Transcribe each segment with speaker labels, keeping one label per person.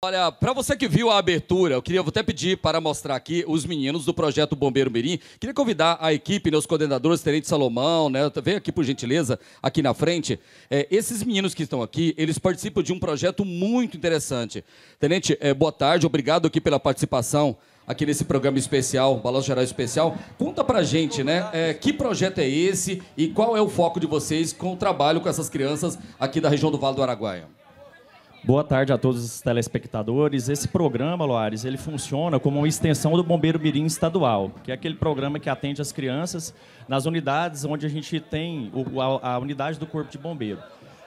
Speaker 1: Olha, para você que viu a abertura, eu queria até pedir para mostrar aqui os meninos do Projeto Bombeiro Mirim. Queria convidar a equipe, né, os coordenadores, Tenente Salomão, né, vem aqui por gentileza, aqui na frente. Esses meninos que estão aqui, eles participam de um projeto muito interessante. Tenente, boa tarde, obrigado aqui pela participação aqui nesse programa especial, Balanço Geral Especial. Conta pra gente, né, que projeto é esse e qual é o foco de vocês com o trabalho com essas crianças aqui da região do Vale do Araguaia?
Speaker 2: Boa tarde a todos os telespectadores. Esse programa, Loares, ele funciona como uma extensão do Bombeiro Mirim Estadual, que é aquele programa que atende as crianças nas unidades onde a gente tem a unidade do Corpo de Bombeiro.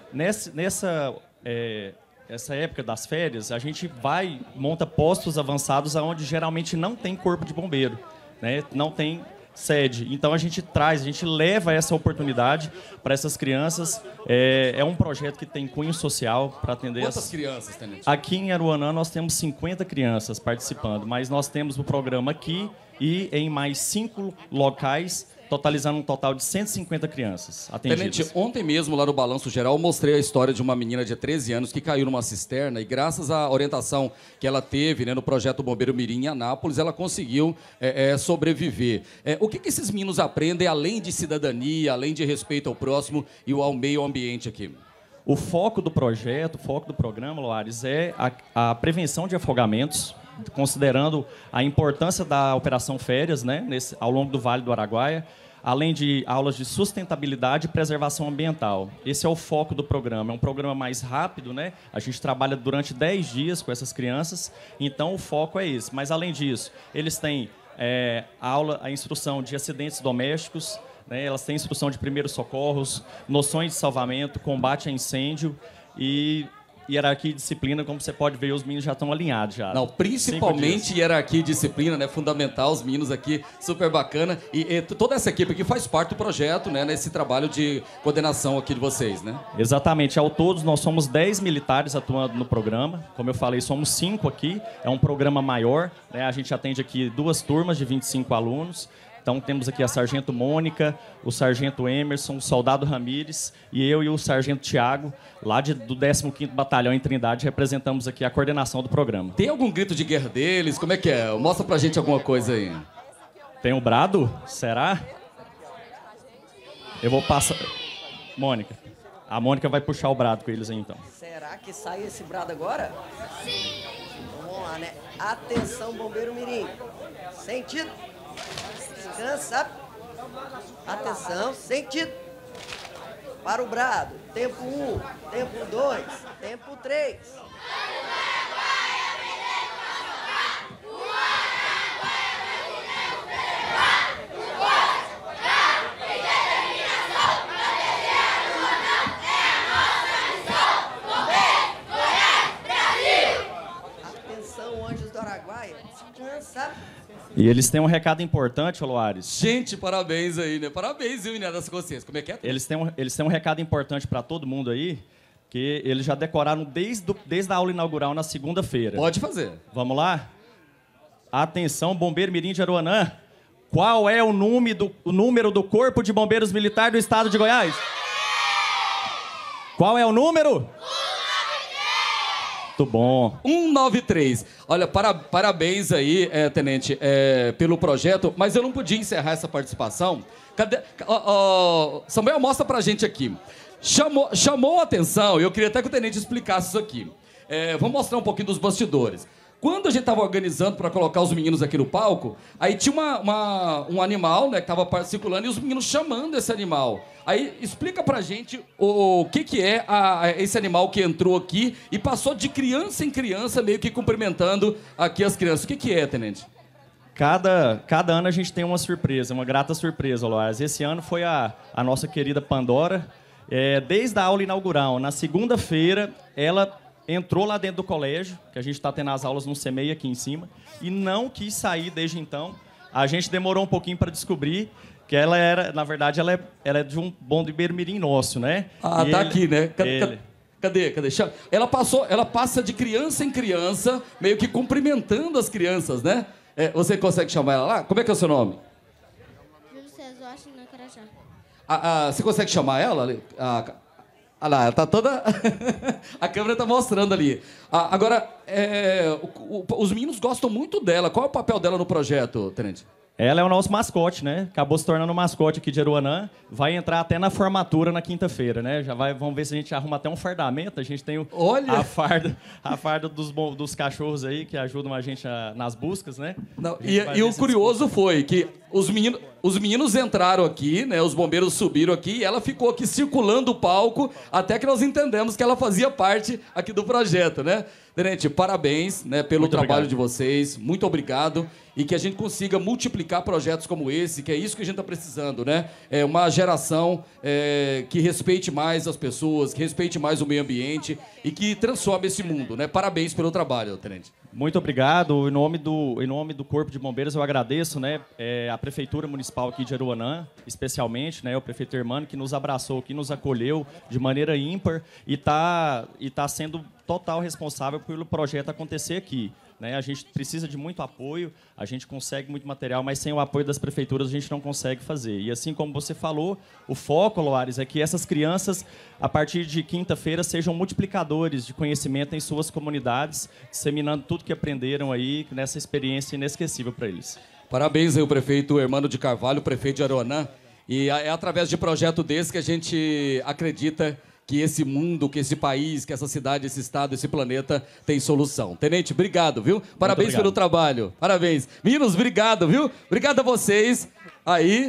Speaker 2: Essa época das férias, a gente monta postos avançados onde geralmente não tem Corpo de Bombeiro, né? Não tem sede. Então a gente leva essa oportunidade para essas crianças. É um projeto que tem cunho social para atender.
Speaker 1: Quantas crianças, Tenente?
Speaker 2: Aqui em Aruanã nós temos 50 crianças participando, mas nós temos o programa aqui e em mais 5 locais, totalizando um total de 150 crianças atendidas.
Speaker 1: Tenente, ontem mesmo, lá no Balanço Geral, eu mostrei a história de uma menina de 13 anos que caiu numa cisterna e, graças à orientação que ela teve, né, no projeto Bombeiro Mirim em Anápolis, ela conseguiu sobreviver. O que esses meninos aprendem, além de cidadania, além de respeito ao próximo e ao meio ambiente aqui?
Speaker 2: O foco do projeto, o foco do programa, Loares, é a prevenção de afogamentos, considerando a importância da Operação Férias, né, ao longo do Vale do Araguaia, além de aulas de sustentabilidade e preservação ambiental. Esse é o foco do programa. É um programa mais rápido, né? A gente trabalha durante 10 dias com essas crianças, então o foco é esse. Mas, além disso, eles têm a instrução de acidentes domésticos, né? Elas têm instrução de primeiros socorros, noções de salvamento, combate a incêndio e hierarquia e disciplina. Como você pode ver, os meninos já estão alinhados já.
Speaker 1: Não, principalmente hierarquia e disciplina, né? Fundamental, os meninos aqui, super bacana. E toda essa equipe aqui faz parte do projeto, né? Nesse trabalho de coordenação aqui de vocês, né?
Speaker 2: Exatamente. Ao todos, nós somos 10 militares atuando no programa. Como eu falei, somos 5 aqui. É um programa maior, né? A gente atende aqui 2 turmas de 25 alunos. Então, temos aqui a Sargento Mônica, o Sargento Emerson, o Soldado Ramires e eu e o Sargento Tiago, lá do 15º Batalhão em Trindade, representamos aqui a coordenação do programa.
Speaker 1: Tem algum grito de guerra deles? Como é que é? Mostra pra gente alguma coisa aí.
Speaker 2: Tem o brado? Será? Eu vou passar... Mônica. A Mônica vai puxar o brado com eles aí, então.
Speaker 3: Será que sai esse brado agora? Sim. Vamos lá, né? Atenção, Bombeiro Mirim. Sentido. Descansa. Atenção, sentido. Para o brado. Tempo 1, tempo 2, tempo 3. Atenção, Anjos do Araguaia. Descansa.
Speaker 2: E eles têm um recado importante, Loares.
Speaker 1: Gente, parabéns aí, né? Parabéns, viu, menina das consciências. Como é que é?
Speaker 2: Eles têm um recado importante para todo mundo aí, que eles já decoraram desde a aula inaugural na segunda-feira.
Speaker 1: Pode fazer.
Speaker 2: Vamos lá? Atenção, Bombeiro Mirim de Aruanã. Qual é o número do Corpo de Bombeiros Militar do Estado de Goiás? Qual é o número? 193! Muito bom.
Speaker 1: 193. Olha, parabéns aí, Tenente, pelo projeto, mas eu não podia encerrar essa participação. Cadê? Samuel, mostra pra gente aqui. Chamou a atenção, eu queria até que o Tenente explicasse isso aqui. Vamos mostrar um pouquinho dos bastidores. Quando a gente estava organizando para colocar os meninos aqui no palco, aí tinha um animal, né, que estava circulando e os meninos chamando esse animal. Aí explica pra gente o que é esse animal que entrou aqui e passou de criança em criança, meio que cumprimentando aqui as crianças. O que é, Tenente?
Speaker 2: Cada ano a gente tem uma surpresa, uma grata surpresa, Loares. Esse ano foi a nossa querida Pandora. Desde a aula inaugural, na segunda-feira, ela entrou lá dentro do colégio, que a gente está tendo as aulas no CEMEI aqui em cima, e não quis sair desde então. A gente demorou um pouquinho para descobrir que ela era, na verdade, ela é de um Bombeiro Mirim nosso, né?
Speaker 1: Ah, tá aqui, né? Cadê? Ela passa de criança em criança, meio que cumprimentando as crianças, né? Você consegue chamar ela lá? Como é que é o seu nome?
Speaker 4: Júlio César Washington Carajá.
Speaker 1: Você consegue chamar ela? Olha lá, tá toda... A câmera tá mostrando ali. Agora, os meninos gostam muito dela. Qual é o papel dela no projeto, Tenente?
Speaker 2: Ela é o nosso mascote, né? Acabou se tornando o mascote aqui de Aruanã. Vai entrar até na formatura na quinta-feira, né? Vamos ver se a gente arruma até um fardamento. A gente tem a farda dos cachorros aí que ajudam a gente nas buscas, né?
Speaker 1: Não, e o curioso foi que os meninos entraram aqui, né? Os bombeiros subiram aqui e ela ficou aqui circulando o palco até que nós entendemos que ela fazia parte aqui do projeto, né? Tenente, parabéns, né, pelo trabalho de vocês. Muito obrigado. E que a gente consiga multiplicar projetos como esse, que é isso que a gente está precisando, né? É uma geração que respeite mais as pessoas, que respeite mais o meio ambiente e que transforme esse mundo, né? Parabéns pelo trabalho, Tenente.
Speaker 2: Muito obrigado. Em nome do Corpo de Bombeiros, eu agradeço, né, a Prefeitura Municipal aqui de Aruanã, especialmente, né, o prefeito Hermano, que nos abraçou, que nos acolheu de maneira ímpar e tá sendo total responsável pelo projeto acontecer aqui. Né? A gente precisa de muito apoio, a gente consegue muito material, mas sem o apoio das prefeituras a gente não consegue fazer. E assim como você falou, o foco, Loares, é que essas crianças, a partir de quinta-feira, sejam multiplicadores de conhecimento em suas comunidades, disseminando tudo que aprenderam aí nessa experiência inesquecível para eles.
Speaker 1: Parabéns aí o prefeito Hermano de Carvalho, prefeito de Aruanã. E é através de projeto desse que a gente acredita que esse mundo, que esse país, que essa cidade, esse estado, esse planeta tem solução. Tenente, obrigado, viu? Parabéns pelo trabalho. Parabéns. Meninos, obrigado, viu? Obrigado a vocês. Aí...